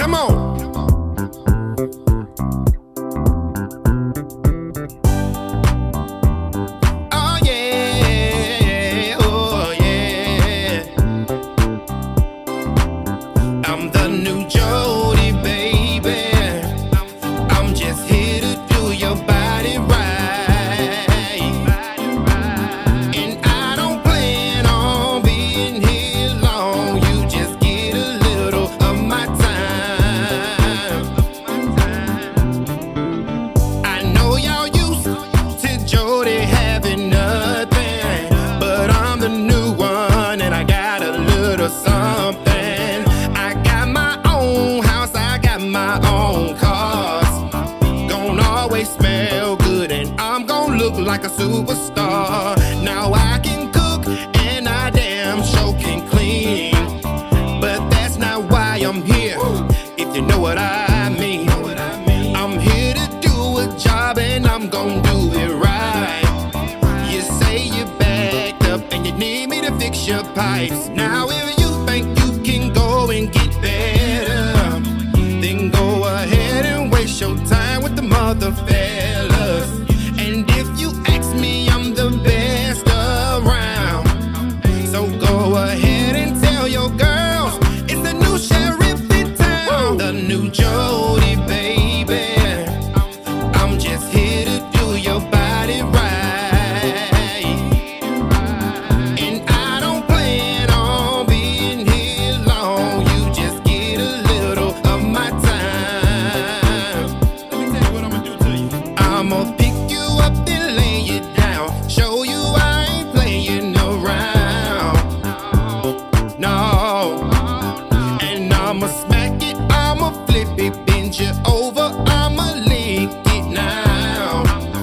Come on. Oh yeah, oh yeah. I'm the new Jody, baby. I'm just here to do your body right. And I don't plan on being here long. You just get a little of my time. I know y'all used to Jody having nothing, but I'm the new one and I got a little something. I got my own house, I got my own cars. Gonna always smell good and I'm gonna look like a superstar. Now I can cook and I damn sure can clean, but that's not why I'm here, if you know what I mean. I'm here to do a job and I'm gonna do it right. You say you're backed up and you need me to fix your pipes. Now if you think you can go and get better, then go ahead and waste your time with the mother fellas. And if you ask me, I'm the best around, so go ahead and tell your girls it's the new sheriff in town. The new Jody, baby. I'm just here to do your body right. And I don't plan on being here long. You just get a little of my time. Let me tell you what I'm gonna do to you. I'ma pick you up and lay you down, show you I ain't playing around. No. And I'ma smack it, I'ma flip it, bend you over, I'ma lick it now.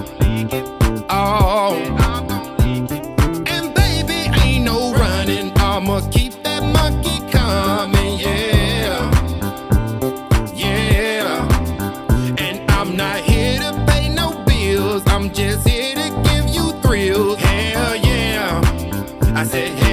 Oh. And baby, ain't no running, I'ma keep that monkey coming, yeah. Yeah. And I'm not here to pay no bills, I'm just here to give you thrills. Hell yeah. I said